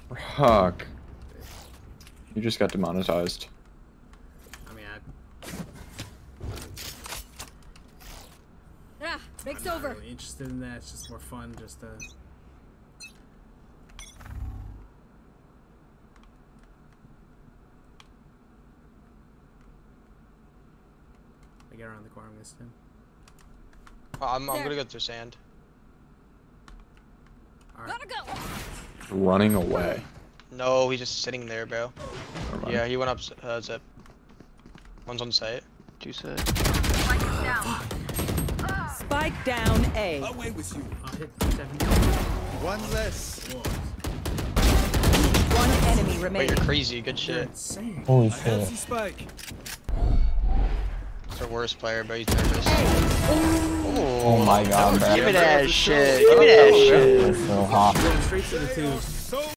Fuck. You just got demonetized. I mean, Break's I'm over. not really interested in that. It's just more fun just to. I get around the corner, I missed him. I'm gonna go through sand. Alright. Gotta go. Running away. No, he's just sitting there, bro. Never mind. Yeah, he went up zip. One's on site. 2 set. Spike down A. Away with you. I'll hit 7. One less. One enemy Wait, remaining. you're crazy. Good You're shit. insane. Holy I have shit. the spike. It's our worst player, bro. He's nervous. Oh my god, bro. Give me that shit. Give me that shit. That's so hot. Going straight to the 2. So